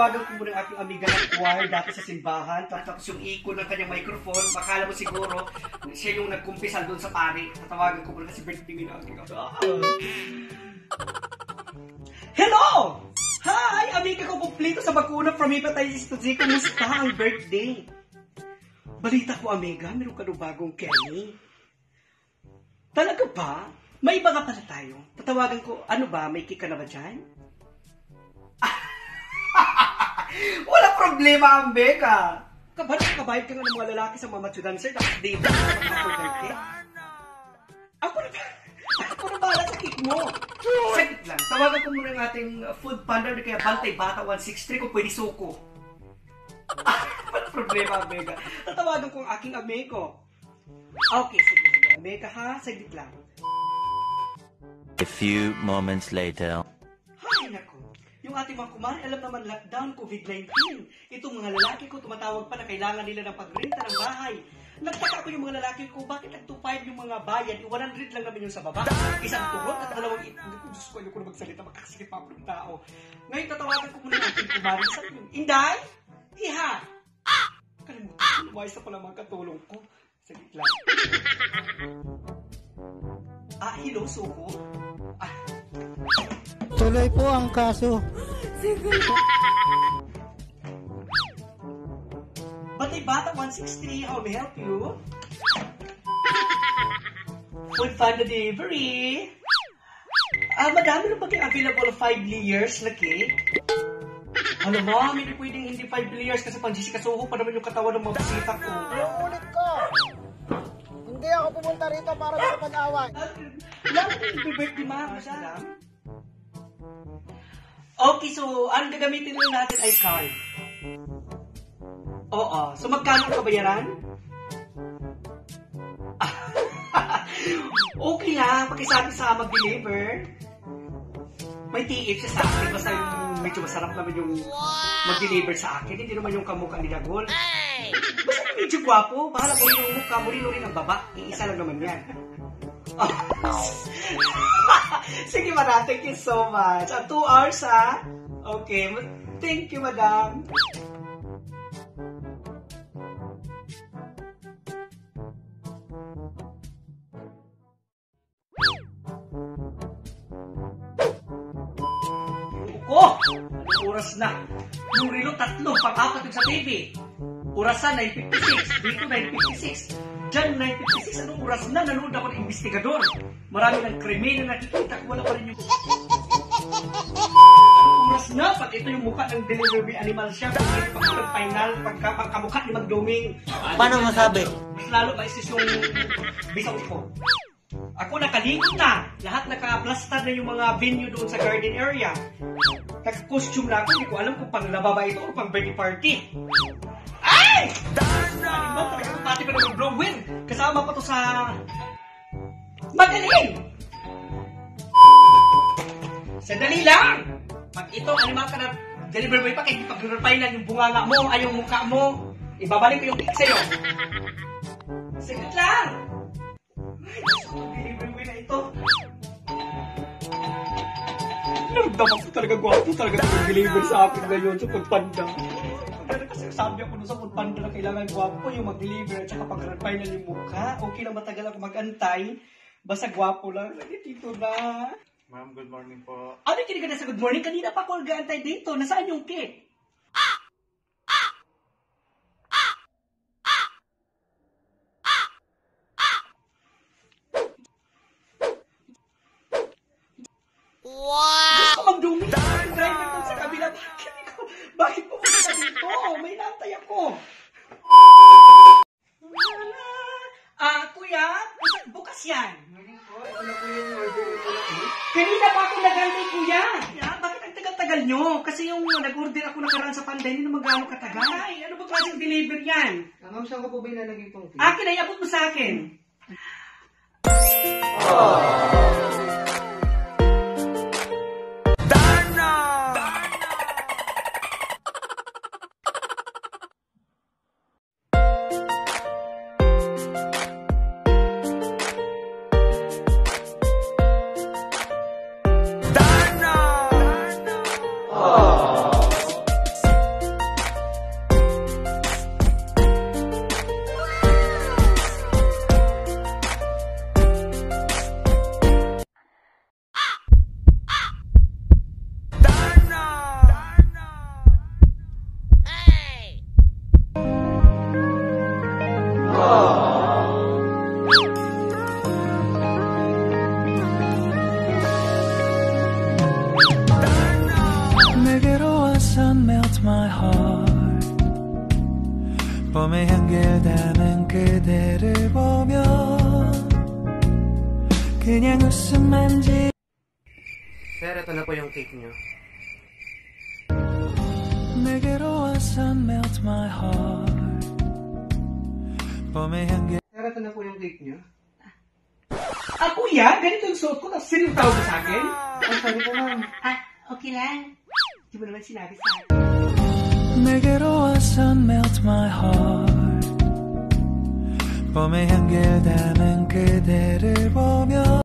tatawagan ko muna ang aking amiga ng choir dati sa simbahan. Tapos yung ikon ng kanyang microphone, makala mo siguro, siya yung nagkumpisal doon sa pari. Tatawagan ko muna kasi birthday ng aking amiga. Hello! Hi! Amiga ko kumplito sa bakuna from Hepatitis to Z. Kumusta ang birthday? Balita ko, amiga, meron ka bagong Kenny. Talaga ba? May iba nga pala tayo. Tatawagan ko, ano ba? May kick ka na ba dyan? Wala problema, amiga. Kabayad ka nga ng mga lalaki sa mga macho dancer. Tapos dito, ako na bahala sa kick mo. Saglit lang. Tawagan ko muna ang ating food panda kaya Bantay Bata 163 kung pwede suko. Wala problema, amiga. Tatawagan ko ang aking amigo. Okay, sige. Amiga ha, saglit lang. A few moments later. Hay nako. Yung ating mga kumari, alam naman lockdown, COVID-19. Itong mga lalaki ko, tumatawag pa na kailangan nila ng pagrenta ng bahay. Nagtaka ko yung mga lalaki ko, bakit nag-2.5 yung mga bayan? 100 lang naman yung sa baba. Isang turot at dalawang Diyos ko, ayoko na magsalita, makakasikip pa ng tao. Ngayon, tatawagan ko muna natin kumari. Sabi yung, Inday? Iha! Kalimutan, lumayos na pala mga katulong ko. Saglit lang. Hello, Suko? Tuloy po ang kaso. Sige. Bantay Bata 163, how may I help you? Food Panda Delivery. Madami na ba kayo available 5 layers na cake? Alam mo, hindi pwedeng hindi 5 layers kasi pang Jessica Soho pa naman yung katawan ng mga bisita ko. Yung ulit ko. Hindi ako pumunta rito para makapag-away. Lalo na yung birthday mama siya. Okay, so ang gagamitin lang natin ay card. Oo. So magkano ang kabayaran? Okay lang, pakisabi sa mag-deliver. May TF siya sa akin. Basta yung medyo masarap naman yung mag-deliver sa akin. Hindi naman yung kamukha ni Dagol. Basta medyo gwapo. Bahala mo rin yung mukha mo rin ang baba. Iisa lang naman yan. Sige, madam. Thank you so much. 2 hours, ha? Okay. Thank you, madam. Anong oras na? Yung relo 3, pang-4 yung sa TV. Orasan 9:56, dito 9:56. Diyan 9:56, anong oras na? Nanood ako ng investigador. Marami ng krimen na nakikita ko, wala pa rin yung... Anong oras na? Pag ito yung mukha ng delivery animal siya, kung ito pag-final, pagkamukha ni Magdoming. Paano masabi? Mas lalo ba isis yung bisaw ko? Ako nakaligo na. Lahat naka-plaster na yung mga venue doon sa garden area. Naka-costume na ako. Hindi ko alam kung pang lababa ito o pang birthday party. Ay! Dana! Talagang pati pa naman blowin. Kasama pa to sa... Magaling! Sandali lang! Pag ito, animal ka na deliver mo pa, kaya pag-verify na yung bunganga mo, ay yung mukha mo, ibabalik ko yung pic sa'yo. Saglit lang! Ay, deliver mo na ito. Naramdaman ko talaga gwapo talaga mag-deliver sa akin ngayon sa Foodpanda. Pero kasi sabi ako doon sa Foodpanda na kailangan gwapo yung mag-deliver at saka pag-refine na yung mukha. Okay lang matagal ako mag-antay. Basta gwapo lang. Dito na. Ma'am, good morning po. Ano yung kinikinig sa good morning? Kanina pa ako nag-antay dito. Nasaan yung cake? Wow! Gusto magdumi. Driver doon sa kabila. Bakit pumunta ka dito? May naantay ako. Kuya, bukas yan. Kanina pa ako nag-antay, kuya. Bakit ang tagal-tagal nyo? Kasi yung nag-order ako nakaraan sa Panday, hindi naman gaano katagal. Ay, ano ba klaseng deliver yan? Ma'am, saan ko po ba ilalagay itong cake? Akin ay abot mo sa akin. 봄의 향기를 담은 그대를 보며 그냥 웃음만 지. Sir, ito na po yung cake nyo. 내게로 와서 melt my heart. 봄의 향기. Sir, ito na po yung cake nyo. Kuya, ganito yung suot ko, tapos sino yung tawag mo sa akin? Ay, sorry po ma'am. Okay lang. Di mo naman sinabi sa akin. 내게로 와서 melt my heart. 봄의 향기를 담은 그대를 보며